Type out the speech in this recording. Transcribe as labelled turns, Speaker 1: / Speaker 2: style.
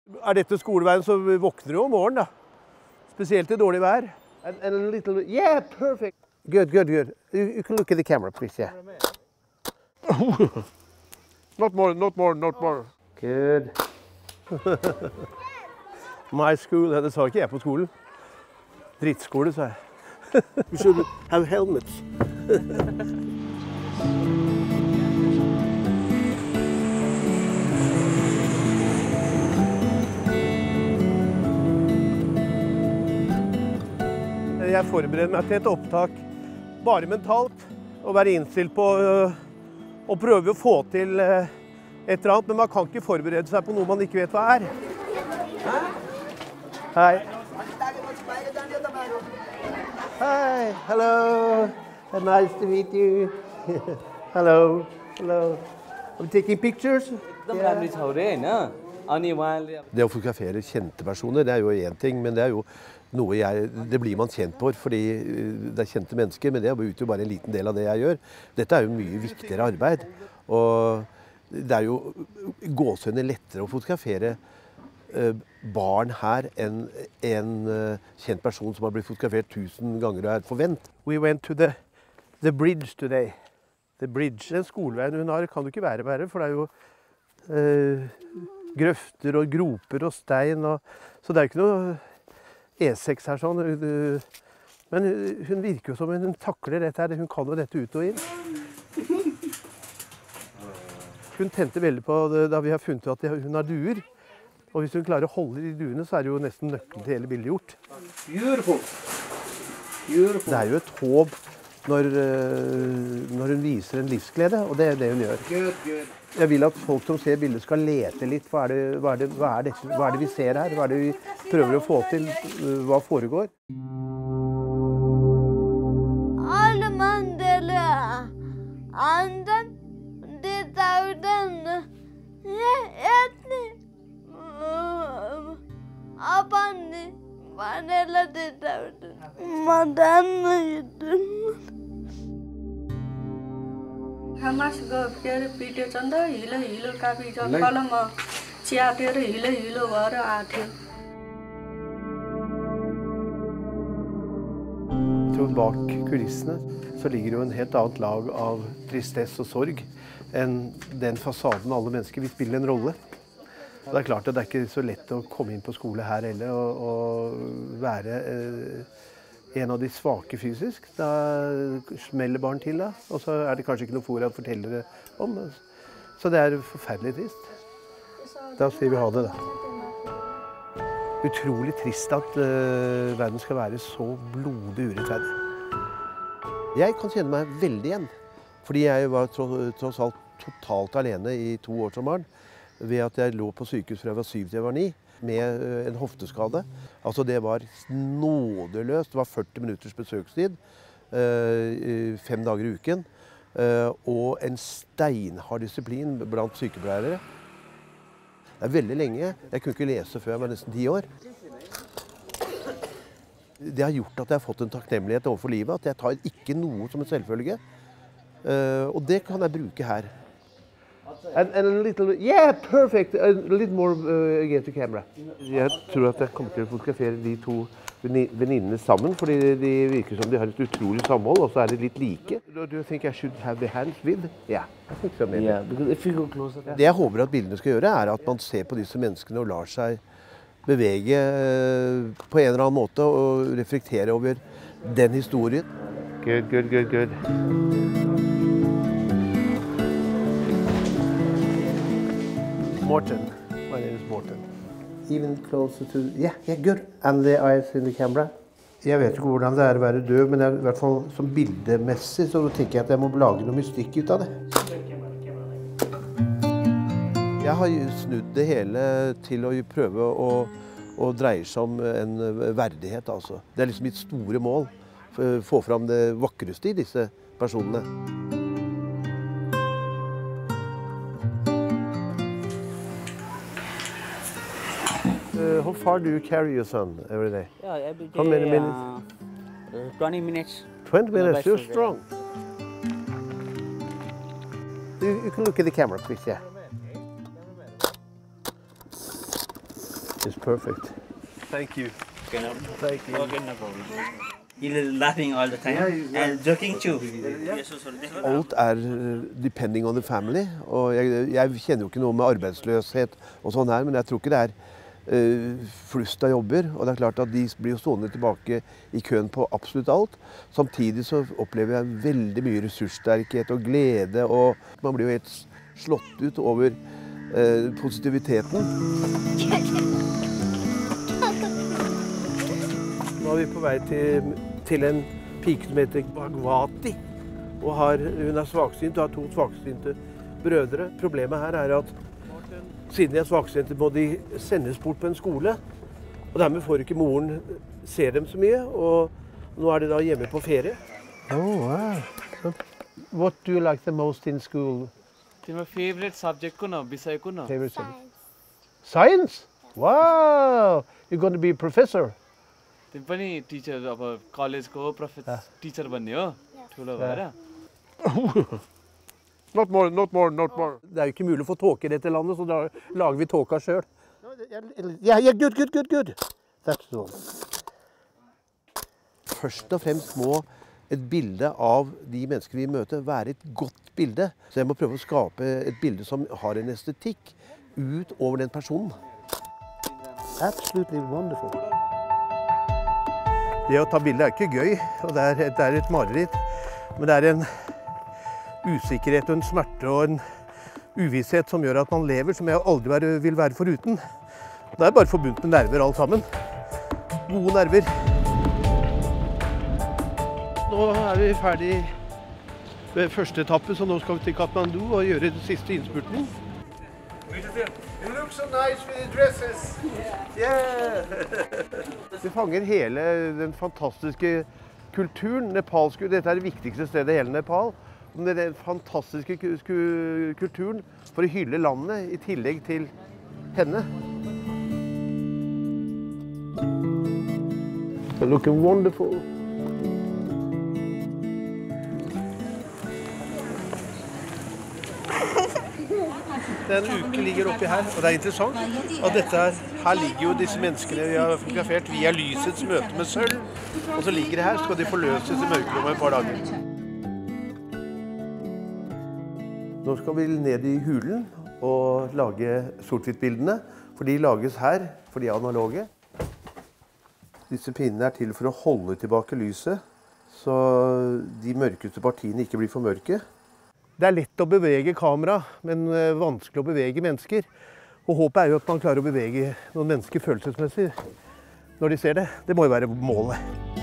Speaker 1: Dette skoleveien så våkner jo om morgenen da. Spesielt i dårlig vær. And a little, yeah, perfect. Good, good, good. You can look at the camera, please, yeah. Not more, not more, not more. Good. My school, det sa ikke jeg på skolen. Drittskole, sa jeg. We should have helmets. Jeg forbereder meg til et opptak bare mentalt, og være innstilt på å prøve å få til et eller annet, men man kan ikke forberede seg på noe man ikke vet hva er. Hei. Hi, hello. Nice to meet you. Hello, hello. Are we taking pictures? Det å fotografere kjente personer, det er jo en ting, men det er jo noe det blir man kjent på fordi det er kjente mennesker, men det utgjør bare en liten del av det jeg gjør. Dette er jo mye viktigere arbeid, og det er jo gåsehudene lettere å fotografere barn her enn en kjent person som har blitt fotografert 1000 ganger og forvent. We went to the bridge today. The bridge. Den skoleveien hun har kan jo ikke være verre, for det er jo grøfter og groper og stein, så det er jo ikke noe E6 her sånn. Men hun virker jo som hun takler dette her, hun kan jo dette ut og inn. Hun tente veldig på det da vi har funnet at hun har duer. Og hvis hun klarer å holde de duene, så er det jo nesten nøkkelen til hele bildet gjort. Beautiful. Beautiful. Det er jo et håp når hun viser en livsglede, og det er det hun gjør. Good, good. Jeg vil at folk som ser bildet skal lete litt. Hva er det vi ser her? Hva er det vi prøver å få til? Hva foregår?
Speaker 2: Alle mandeler. Anden, det er denne. Etni. Abani. Vanilla, det er denne. Madenne,
Speaker 3: Hamasको फेरि पिट्यो चन्द हिलो हिलो कापी कलम च्यातेर हिलो हिलो भएर आथ्यो.
Speaker 1: Jeg tror bak kulissene så ligger jo en helt annet lag av tristesse og sorg enn den fasaden alle mennesker vil spille en rolle. Det er klart at det er ikke så lett å komme inn på skole her heller og være en av de svake fysisk. Da smeller barn til da, og så er det kanskje ikke noe fora å fortelle det om. Så det er forferdelig trist. Da sier vi ha det da. Utrolig trist at verden skal være så blodig urettferdig. Jeg kan kjenne meg veldig igjen, fordi jeg var tross alt totalt alene i 2 år som barn, ved at jeg lå på sykehus fra jeg var 7 til jeg var 9. Med en hofteskade. Altså det var nådeløst. Det var 40 minutters besøkstid, 5 dager i uken, og en steinhard disiplin blant sykepleiere. Det er veldig lenge. Jeg kunne ikke lese før jeg var nesten 10 år. Det har gjort at jeg har fått en takknemlighet overfor livet, at jeg tar ikke noe som en selvfølge. Og det kan jeg bruke her. And a little, yeah, perfect. A little more again to camera. Jeg tror at jeg kommer til å fotografere de 2 venninnene sammen, fordi de virker som de har et utrolig samhold, og så er de litt like. Do you think I should have the hands with? Yeah, I think so.
Speaker 4: Yeah, because if you go closer.
Speaker 1: Det jeg håper at bildene skal gjøre, er at man ser på disse menneskene og lar seg bevege på en eller annen måte og reflektere over den historien. Good, good, good, good. Morten. My name is Morten. Even closer to... Yeah, yeah, good. And the eyes in the camera. Jeg vet ikke hvordan det er å være døv, men i hvert fall som bildemessig, så tenker jeg at jeg må lage noe mystikk ut av det. Jeg har snudd det hele til å prøve å dreie seg om en verdighet, altså. Det er liksom mitt store mål. Få fram det vakreste i disse personene. How far do you carry your son every day?
Speaker 4: Yeah, every day.
Speaker 1: How many minutes?
Speaker 4: 20 minutes.
Speaker 1: 20 minutes, you're strong. You can look at the camera, please, yeah. It's perfect. Thank you.
Speaker 4: Okay, no,
Speaker 1: Thank you.
Speaker 4: okay, no problem. He's laughing all the time and joking too. Yes, sorry.
Speaker 1: Alt depending on the family, og jeg kjenner jo ikke noe med arbeidsløshet og sånn her, men jeg tror ikke det flust av jobber, og det klart at de blir jo stående tilbake I køen på absolutt alt. Samtidig så opplever jeg veldig mye ressurssterkhet og glede, og man blir jo helt slått ut over positiviteten. Nå vi på vei til en pike som heter Bhagwati, og hun svaksynt og har 2 svaksynte brødre. Problemet her at siden de svaksynte må de sendes bort på en skole, og dermed får ikke moren se dem så mye, og nå de da hjemme på ferie. Oh, wow. So, what do you like the most in school?
Speaker 5: My favorite subject ko na, bisay ko na.
Speaker 1: Favorite subject? Science? Wow! You're going to be a professor?
Speaker 5: Tim pani teacher अब college ko teacher बन्ने हो ठुलो भएर.
Speaker 1: Not more. Det jo ikke mulig å få tåke I dette landet, så da lager vi tåka selv. Yeah, good. That's all. Først og fremst må et bilde av de mennesker vi møter være et godt bilde. Så jeg må prøve å skape et bilde som har en estetikk ut over den personen. Absolutely wonderful. Det å ta bilde ikke gøy, og det et mareritt, men det en usikkerhet og en smerte og en uvisshet som gjør at man lever, som jeg aldri vil være foruten. Det bare forbundet med nerver alt sammen. Gode nerver. Nå vi ferdig ved første etappe, så nå skal vi til Kathmandu og gjøre det siste innspurten. You look so nice with the dresses. Yeah. Det fanger hele den fantastiske kulturen, nepalske. Dette det viktigste stedet I hele Nepal. Den fantastiske kulturen for å hylle landet I tillegg til henne. You're looking wonderful. En uke ligger oppi her, og det interessant at her ligger jo disse menneskene vi har fotografert via lysets møte med sølv, og så ligger det her, så skal de forløses I mørkerommet et par dager. Nå skal vi ned I hulen og lage sort-hvitt-bildene, for de lages her, for de analoge. Disse pinnene til for å holde tilbake lyset, så de mørkeste partiene ikke blir for mørke. Det lett å bevege kamera, men vanskelig å bevege mennesker. Og håpet jo at man klarer å bevege noen mennesker følelsesmessig når de ser det. Det må jo være målet.